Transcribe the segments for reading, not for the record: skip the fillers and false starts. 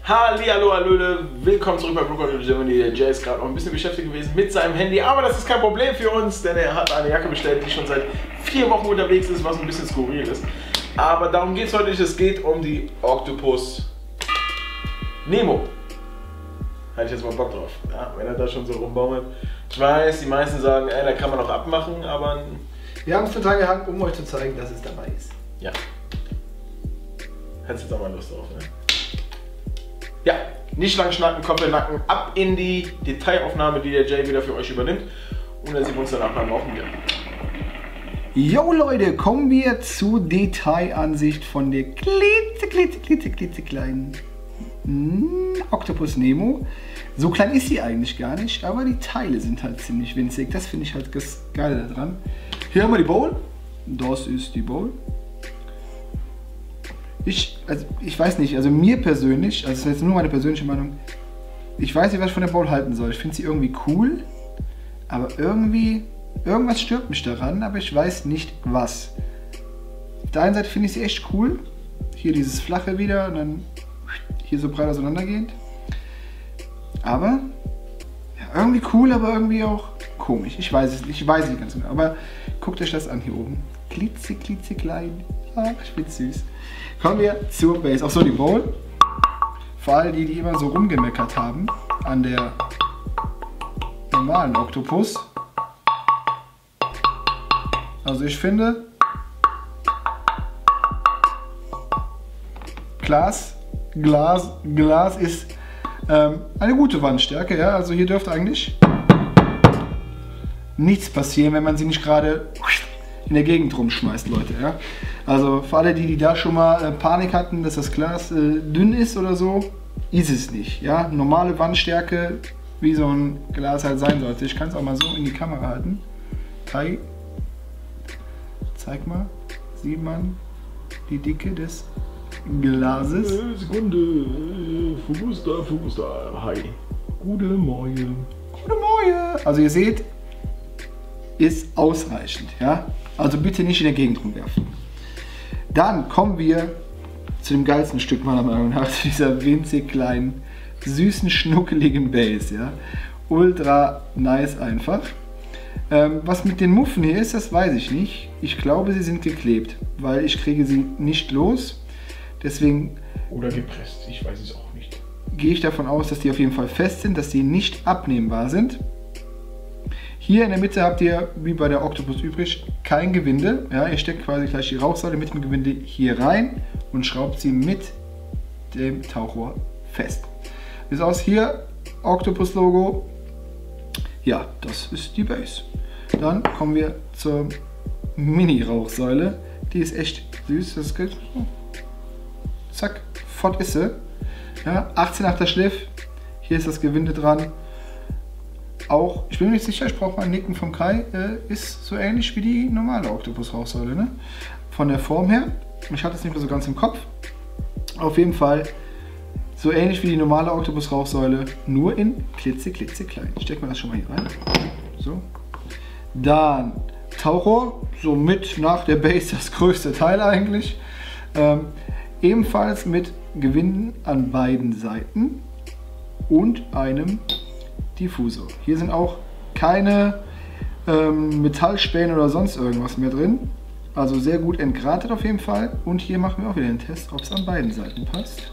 Hallihallo, Hallöle, willkommen zurück bei Brooklyn Germany. Der Jay ist gerade noch ein bisschen beschäftigt gewesen mit seinem Handy, aber das ist kein Problem für uns, denn er hat eine Jacke bestellt, die schon seit 4 Wochen unterwegs ist, was ein bisschen skurril ist. Aber darum geht es heute nicht, es geht um die Octopus Nemo. Hatte ich jetzt mal Bock drauf, ja, wenn er da schon so rumbaumelt. Ich weiß, die meisten sagen, da kann man auch abmachen, aber... Wir haben es total gehangen, um euch zu zeigen, dass es dabei ist. Ja. Hättest jetzt auch mal Lust drauf, ne? Ja, nicht lang schnacken, Kopf in den Nacken, ab in die Detailaufnahme, die der Jay wieder für euch übernimmt. Und dann sehen wir uns danach beim Rauchen wieder. Jo Leute, kommen wir zur Detailansicht von der klitzekleinen Octopus Nemo. So klein ist sie eigentlich gar nicht, aber die Teile sind halt ziemlich winzig. Das finde ich halt das Geile daran. Hier haben wir die Bowl. Das ist die Bowl. Ich weiß nicht, also mir persönlich, also das ist jetzt nur meine persönliche Meinung, ich weiß nicht, was ich von der Bowl halten soll. Ich finde sie irgendwie cool, aber irgendwas stört mich daran, aber ich weiß nicht was. Auf der einen Seite finde ich sie echt cool. Hier dieses flache wieder und dann hier so breit auseinandergehend. Aber ja, irgendwie cool, aber irgendwie auch komisch. Ich weiß es nicht ganz genau. Aber guckt euch das an hier oben. Klitzeklein. Ach, ich find's süß. Kommen wir zur Base. Auch so die Bowl. Vor allem die immer so rumgemeckert haben an der normalen Octopus. Also ich finde, Glas ist eine gute Wandstärke. Ja? Also hier dürfte eigentlich nichts passieren, wenn man sie nicht gerade in der Gegend rumschmeißt, Leute. Ja? Also für alle, die da schon mal Panik hatten, dass das Glas dünn ist oder so, ist es nicht. Ja? Normale Wandstärke, wie so ein Glas halt sein sollte. Ich kann es auch mal so in die Kamera halten. Kai, zeig mal, sieht man die Dicke des Glases? Sekunde, Fokus da, hi. Gute Morgen. Gute Morgen. Also ihr seht, ist ausreichend. Ja? Also bitte nicht in der Gegend rumwerfen. Dann kommen wir zu dem geilsten Stück meiner Meinung nach, zu dieser winzig kleinen, süßen, schnuckeligen Base. Ja? Ultra nice einfach. Was mit den Muffen hier ist, das weiß ich nicht. Ich glaube, sie sind geklebt, weil ich kriege sie nicht los. Deswegen... Oder gepresst, ich weiß es auch nicht. Gehe ich davon aus, dass die auf jeden Fall fest sind, dass die nicht abnehmbar sind. Hier in der Mitte habt ihr, wie bei der Octopus übrig, kein Gewinde. Ja, ihr steckt quasi gleich die Rauchsäule mit dem Gewinde hier rein und schraubt sie mit dem Tauchrohr fest. Wie sieht aus hier? Octopus-Logo. Ja, das ist die Base. Dann kommen wir zur Mini-Rauchsäule. Die ist echt süß. Das geht. Zack, fort ist sie. Ja, 18,8er Schliff. Hier ist das Gewinde dran. Auch, ich bin mir nicht sicher, ich brauche mal ein Nicken vom Kai, ist so ähnlich wie die normale Octopus-Rauchsäule, ne? Von der Form her. Ich hatte es nicht mehr so ganz im Kopf. Auf jeden Fall so ähnlich wie die normale Octopus-Rauchsäule, nur in klitzeklein. Stecken wir das schon mal hier rein. So. Dann Tauchrohr, somit nach der Base das größte Teil eigentlich. Ebenfalls mit Gewinden an beiden Seiten und einem Diffusor. Hier sind auch keine Metallspäne oder sonst irgendwas mehr drin. Also sehr gut entgratet auf jeden Fall. Und hier machen wir auch wieder den Test, ob es an beiden Seiten passt.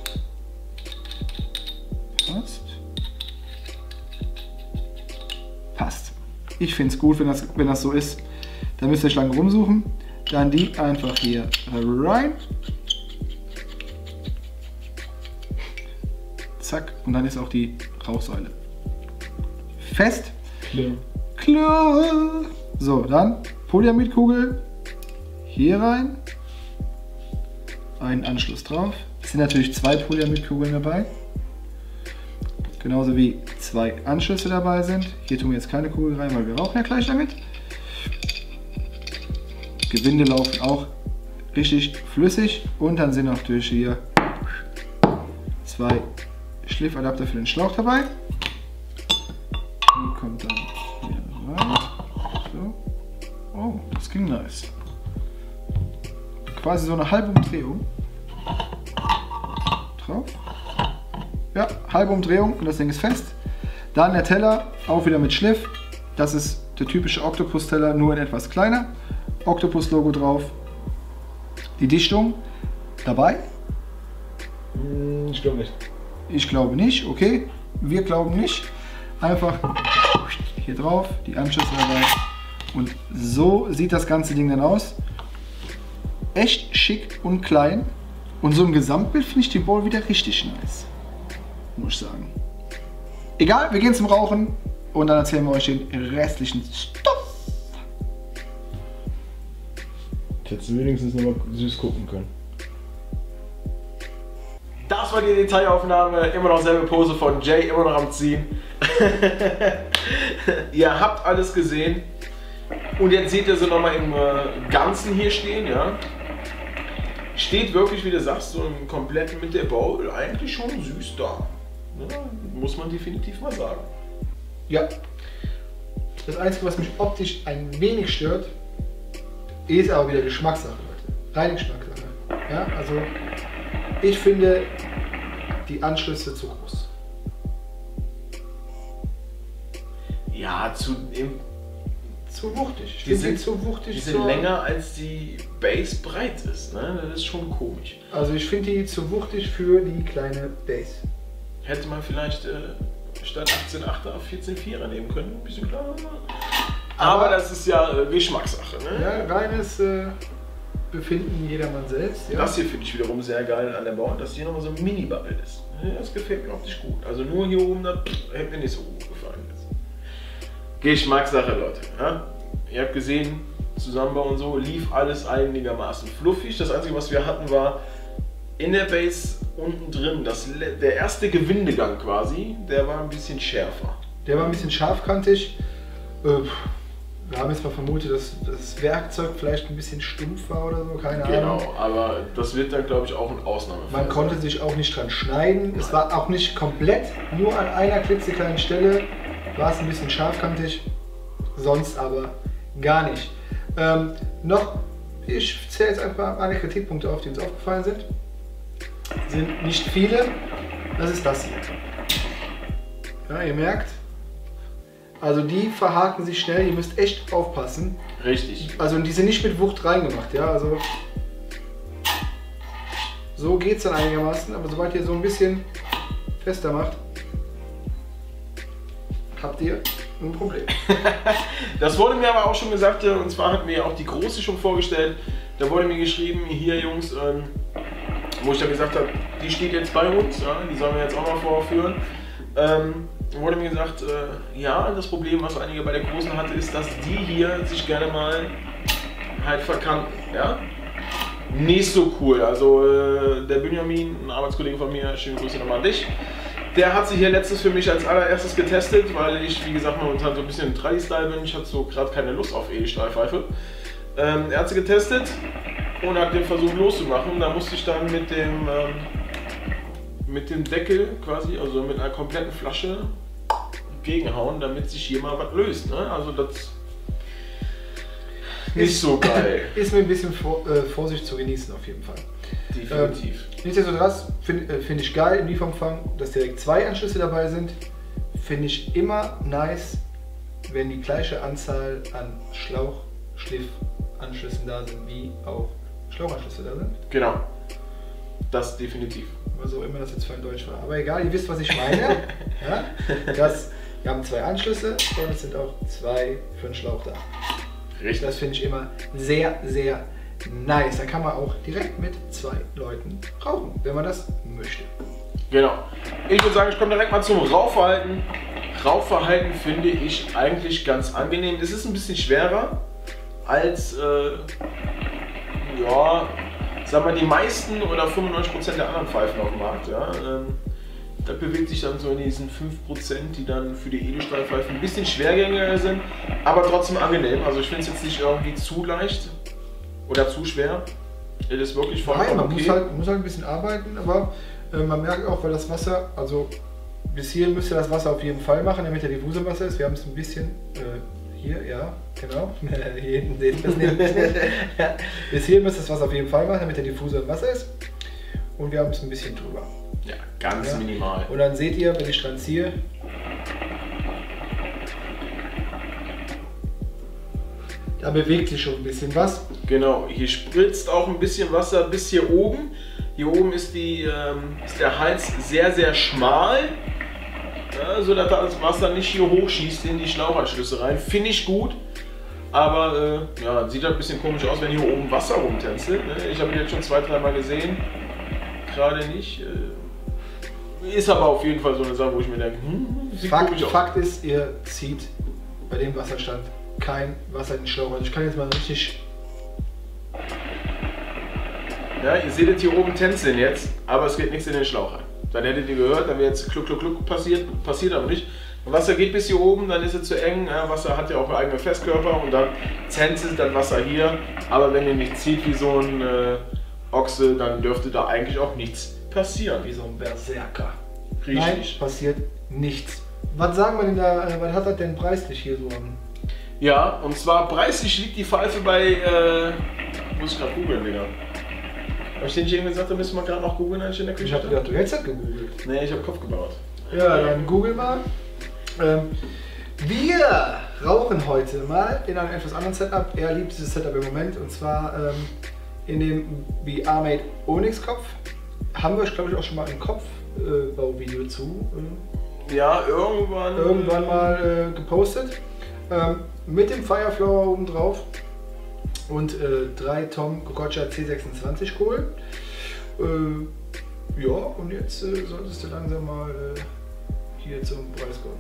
Passt. Ich finde es gut, wenn das so ist. Dann müsst ihr euch lange rumsuchen. Dann die einfach hier rein. Zack. Und dann ist auch die Rauchsäule fest. Klar. So, dann Polyamidkugel hier rein. Einen Anschluss drauf. Es sind natürlich 2 Polyamidkugeln dabei. Genauso wie 2 Anschlüsse dabei sind. Hier tun wir jetzt keine Kugel rein, weil wir rauchen ja gleich damit. Gewinde laufen auch richtig flüssig. Und dann sind natürlich hier 2 Schliffadapter für den Schlauch dabei. Die kommt dann hier rein. So. Oh, das ging nice. Quasi so eine halbe Umdrehung. Drauf. halbe Umdrehung und das Ding ist fest. Dann der Teller, auch wieder mit Schliff. Das ist der typische Octopus-Teller, nur in etwas kleiner. Octopus-Logo drauf. Die Dichtung dabei? Ich glaube nicht. Ich glaube nicht, okay. Wir glauben nicht. Einfach hier drauf, die Anschlüsse dabei. Und so sieht das ganze Ding dann aus. Echt schick und klein. Und so im Gesamtbild finde ich die Bowl wieder richtig nice. Muss ich sagen. Egal, wir gehen zum Rauchen und dann erzählen wir euch den restlichen Stoff. Hättest du wenigstens noch mal süß gucken können. Das war die Detailaufnahme, immer noch selbe Pose von Jay, immer noch am Ziehen. Ihr habt alles gesehen und jetzt seht ihr so nochmal im Ganzen hier stehen, ja. Steht wirklich, wie du sagst, so im kompletten mit der Bowl eigentlich schon süß da. Ja, muss man definitiv mal sagen. Ja. Das Einzige, was mich optisch ein wenig stört, ist aber wieder Geschmackssache, Leute. Reine Geschmackssache. Ja, also ich finde die Anschlüsse zu groß. Ja, zu wuchtig. Ich die finde sind zu wuchtig. Die sind länger als die Base breit ist, ne? Das ist schon komisch. Also ich finde die zu wuchtig für die kleine Base. Hätte man vielleicht statt 18,8er 14,4er nehmen können, ein bisschen kleiner. Aber das ist ja Geschmackssache, ne? Ja, reines Befinden jedermann selbst. Ja. Das hier finde ich wiederum sehr geil an der Bowl, dass hier nochmal so ein Mini-Bubble ist. Das gefällt mir optisch gut. Also nur hier oben, das hätte mir nicht so gut gefallen. Geschmackssache, Leute. Ja? Ihr habt gesehen, Zusammenbau und so, lief alles einigermaßen fluffig. Das Einzige, was wir hatten, war in der Base unten drin, der erste Gewindegang quasi, der war ein bisschen schärfer. Der war ein bisschen scharfkantig. Wir haben jetzt mal vermutet, dass das Werkzeug vielleicht ein bisschen stumpf war oder so, keine Ahnung. Genau, aber das wird dann, glaube ich, auch ein Ausnahmefall. Man konnte sich auch nicht dran schneiden. Nein. Es war auch nicht komplett, nur an einer klitzekleinen Stelle war es ein bisschen scharfkantig, sonst aber gar nicht. Ich zähle jetzt einfach alle Kritikpunkte auf, die uns aufgefallen sind. Sind nicht viele. Das ist das hier. Ja, ihr merkt, also die verhaken sich schnell, ihr müsst echt aufpassen. Richtig. Also die sind nicht mit Wucht reingemacht, ja, also so geht es dann einigermaßen, aber sobald ihr so ein bisschen fester macht, habt ihr ein Problem. Das wurde mir aber auch schon gesagt, und zwar hatten wir ja auch die große schon vorgestellt. Da wurde mir geschrieben, hier Jungs, wo ich dann gesagt habe, die steht jetzt bei uns, ja, die sollen wir jetzt auch mal vorführen. Wurde mir gesagt, ja, das Problem, was einige bei der Großen hatte, ist, dass die hier sich gerne mal halt verkanten, ja. Nicht so cool, also der Benjamin, ein Arbeitskollege von mir, schöne Grüße nochmal an dich, der hat sie hier letztes für mich als allererstes getestet, weil ich, wie gesagt, momentan so ein bisschen Tradi-Style bin, ich hatte so gerade keine Lust auf Edelstahlpfeife. Er hat sie getestet und hat den Versuch loszumachen, da musste ich dann mit dem Deckel quasi, also mit einer kompletten Flasche gegenhauen, damit sich hier mal was löst, ne? Also das nicht so geil. Ist mir ein bisschen Vorsicht zu genießen auf jeden Fall. Definitiv. Nichtsdestotrotz find ich geil im Lieferumfang, dass direkt 2 Anschlüsse dabei sind. Finde ich immer nice, wenn die gleiche Anzahl an Schlauch-Schliff-Anschlüssen da sind, wie auch Schlauchanschlüsse da sind. Genau. Das definitiv. Was auch immer das jetzt für ein Deutsch war. Aber egal, ihr wisst, was ich meine. Ja? Wir haben 2 Anschlüsse und es sind auch 2 für den Schlauch da. Richtig. Das finde ich immer sehr, sehr nice. Da kann man auch direkt mit 2 Leuten rauchen, wenn man das möchte. Genau. Ich würde sagen, ich komme direkt mal zum Rauchverhalten. Rauchverhalten finde ich eigentlich ganz angenehm. Es ist ein bisschen schwerer als, ja, sagen wir die meisten oder 95% der anderen Pfeifen auf dem Markt. Ja. Das bewegt sich dann so in diesen 5%, die dann für die Edelstahlpfeifen ein bisschen schwergängiger sind, aber trotzdem angenehm. Also ich finde es jetzt nicht irgendwie zu leicht oder zu schwer. Es ist wirklich vollkommen man okay. muss halt ein bisschen arbeiten, aber man merkt auch, weil das Wasser, also bis hier müsste das Wasser auf jeden Fall machen, damit der Diffuser im Wasser ist. Wir haben es ein bisschen hier, ja, genau. Hier hinten seht ihr das nicht. Bis hier müsste das Wasser auf jeden Fall machen, damit der Diffuser im Wasser ist. Und wir haben es ein bisschen drüber. Ja, ganz minimal. Und dann seht ihr, wenn ich dran ziehe, da bewegt sich schon ein bisschen was. Genau, hier spritzt auch ein bisschen Wasser bis hier oben. Hier oben ist, ist der Hals sehr, sehr schmal, ja, sodass das Wasser nicht hier hochschießt in die Schlauchanschlüsse rein. Finde ich gut, aber ja, sieht halt ein bisschen komisch aus, wenn hier oben Wasser rumtänzelt. Ne? Ich habe ihn jetzt schon 2-3 Mal gesehen, gerade nicht. Ist aber auf jeden Fall so eine Sache, wo ich mir denke, sieht komisch aus. Fakt ist, ihr zieht bei dem Wasserstand kein Wasser in den Schlauch. Also ich kann jetzt mal richtig... Ja, ihr seht es hier oben tänzeln jetzt, aber es geht nichts in den Schlauch rein. Dann hättet ihr gehört, dann wäre jetzt kluck, kluck, kluck passiert aber nicht. Und Wasser geht bis hier oben, dann ist es zu eng. Ja, Wasser hat ja auch einen eigenen Festkörper und dann tänzelt das Wasser hier. Aber wenn ihr nicht zieht wie so ein Ochse, dann dürfte da eigentlich auch nichts passieren. Wie so ein Berserker. Richtig. Nein, passiert nichts. Was sagen wir denn da, was hat das denn preislich hier so an? Ja, und zwar preislich liegt die Pfeife bei, muss ich gerade googeln, Digga. Habe ich dir nicht eben gesagt, da müssen wir gerade noch googeln, als ich in der Küche Ich habe gedacht, du hättest das gegoogelt. Nee, ich habe Kopf gebaut. Ja, dann google mal. Wir rauchen heute mal in einem etwas anderen Setup. Er liebt dieses Setup im Moment und zwar in dem VR-Mate Onyx Kopf. Haben wir, glaube ich, auch schon mal ein Kopfbauvideo zu. Ja, irgendwann mal gepostet. Mit dem Fireflower oben drauf und 3 Tom Kokocha C26 Kohlen. Ja, und jetzt solltest du langsam mal hier zum Preis kommen.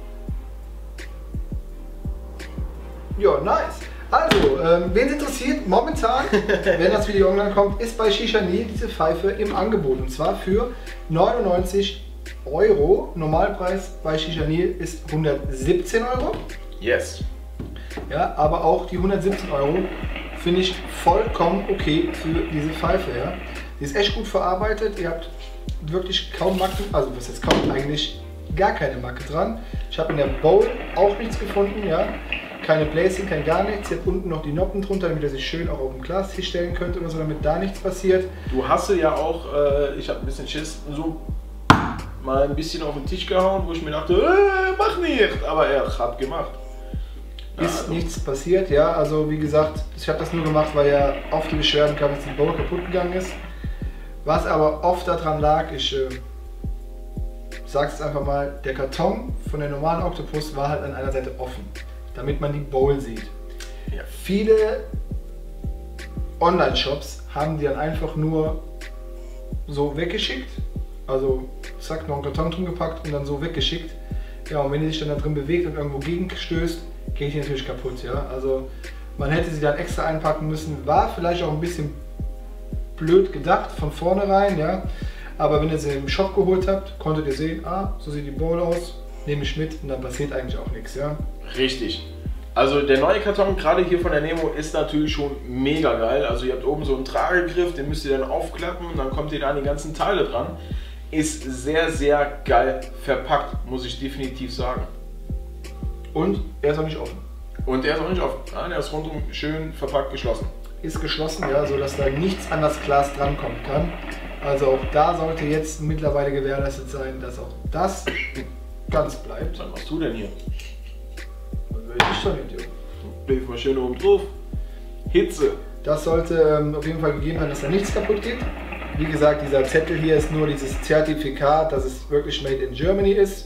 Ja, nice. Also, wen es interessiert, momentan, wenn das Video online kommt, ist bei Shishani diese Pfeife im Angebot. Und zwar für 99 Euro. Normalpreis bei Shishani ist 117 Euro. Yes. Ja, aber auch die 117 Euro finde ich vollkommen okay für diese Pfeife. Ja. Die ist echt gut verarbeitet. Ihr habt wirklich kaum Macken, also was jetzt kaum, eigentlich gar keine Macke dran. Ich habe in der Bowl auch nichts gefunden. Ja. Keine Bläschen, kein gar nichts. Ihr habt unten noch die Noppen drunter, damit ihr sich schön auch auf den Glastisch stellen könnt oder so, damit da nichts passiert. Du hast ja auch, ich habe ein bisschen Schiss, so mal ein bisschen auf den Tisch gehauen, wo ich mir dachte, mach nicht, aber er hat gemacht. Ist nichts passiert, ja, also wie gesagt, ich habe das nur gemacht, weil ja oft die Beschwerden kamen, dass die Bowl kaputt gegangen ist. Was aber oft daran lag, ich sag's einfach mal, der Karton von der normalen Octopus war halt an einer Seite offen, damit man die Bowl sieht. Ja. Viele Online-Shops haben die dann einfach nur so weggeschickt, also zack, noch einen Karton drin gepackt und dann so weggeschickt. Ja, und wenn die sich dann da drin bewegt und irgendwo gegenstößt, geht die natürlich kaputt, ja. Also man hätte sie dann extra einpacken müssen, war vielleicht auch ein bisschen blöd gedacht von vornherein, ja. Aber wenn ihr sie im Shop geholt habt, konntet ihr sehen, so sieht die Bowl aus, nehme ich mit und dann passiert eigentlich auch nichts, ja. Richtig. Also der neue Karton, gerade hier von der Nemo, ist natürlich schon mega geil. Also ihr habt oben so einen Tragegriff, den müsst ihr dann aufklappen und dann kommt ihr da an die ganzen Teile dran. Ist sehr, sehr geil verpackt, muss ich definitiv sagen. Und er ist auch nicht offen. Und der ist auch nicht offen. Ja, der ist rundum schön verpackt geschlossen. Ist geschlossen, ja, sodass da nichts an das Glas drankommen kann. Also auch da sollte jetzt mittlerweile gewährleistet sein, dass auch das ganz bleibt. Was machst du denn hier? Was will ich schon nicht, Blick mal schön oben drauf. Hitze. Das sollte auf jeden Fall gegeben sein, dass da nichts kaputt geht. Wie gesagt, dieser Zettel hier ist nur dieses Zertifikat, dass es wirklich made in Germany ist.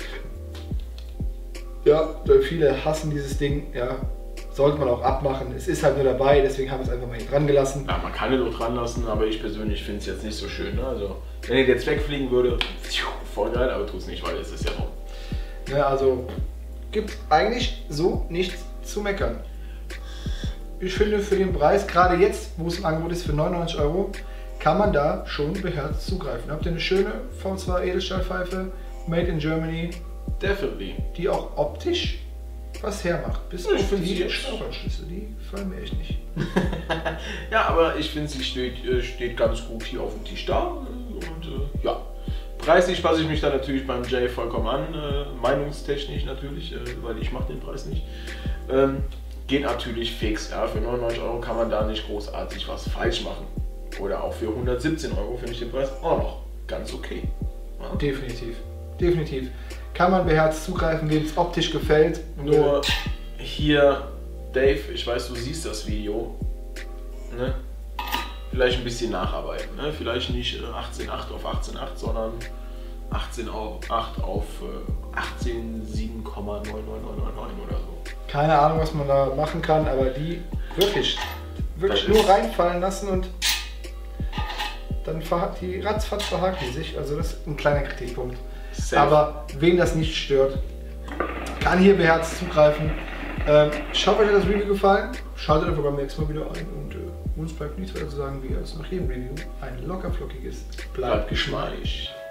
Ja, viele hassen dieses Ding, ja, sollte man auch abmachen. Es ist halt nur dabei, deswegen haben wir es einfach mal hier dran gelassen. Ja, man kann es auch dran lassen, aber ich persönlich finde es jetzt nicht so schön. Ne? Also, wenn ihr jetzt wegfliegen würde, voll geil, aber tut es nicht, weil es ist ja noch. Ja, also gibt eigentlich so nichts zu meckern. Ich finde für den Preis, gerade jetzt, wo es im Angebot ist für 99 Euro, kann man da schon beherzt zugreifen. Habt ihr eine schöne V2 Edelstahlpfeife, made in Germany, Definitely. die auch optisch was hermacht. Bis ich auf finde die sie Schnaubanschlüsse, die fallen mir echt nicht. Ja, aber ich finde, sie steht ganz gut hier auf dem Tisch da. Und ja, preislich passe ich mich da natürlich beim Jay vollkommen an, meinungstechnisch natürlich, weil ich mache den Preis nicht. Geht natürlich fix, ja, für 99 Euro kann man da nicht großartig was falsch machen. Oder auch für 117 Euro finde ich den Preis auch noch ganz okay. Ja. Definitiv. Definitiv. Kann man beherzt zugreifen, wem es optisch gefällt. Nur hier, Dave, ich weiß, du siehst das Video. Ne? Vielleicht ein bisschen nacharbeiten. Ne? Vielleicht nicht 18,8 auf 18,8, sondern 18,8 auf 18,7,99999 oder so. Keine Ahnung, was man da machen kann, aber die wirklich nur reinfallen lassen und dann die ratzfatz verhakt die sich. Also das ist ein kleiner Kritikpunkt. Safe. Aber wen das nicht stört, kann hier beherzt zugreifen. Schaut euch das Review gefallen, schaltet einfach beim nächsten Mal wieder ein und uns bleibt nichts weiter zu sagen, wie es nach jedem Review ein locker flockiges bleibt geschmeidig.